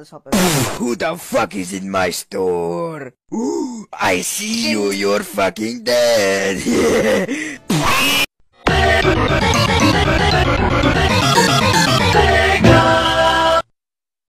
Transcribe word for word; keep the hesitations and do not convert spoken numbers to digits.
let's hop in. Who the fuck is in my store? Ooh, I see you, you're fucking dead.